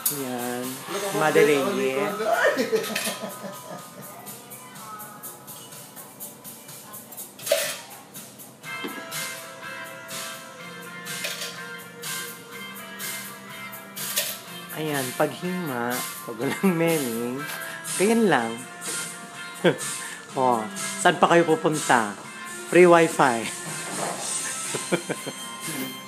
Yan. Madeline. Ayan, paghima, pag walang meming, ganyan lang. Oh, saan pa kayo pupunta? Free wifi.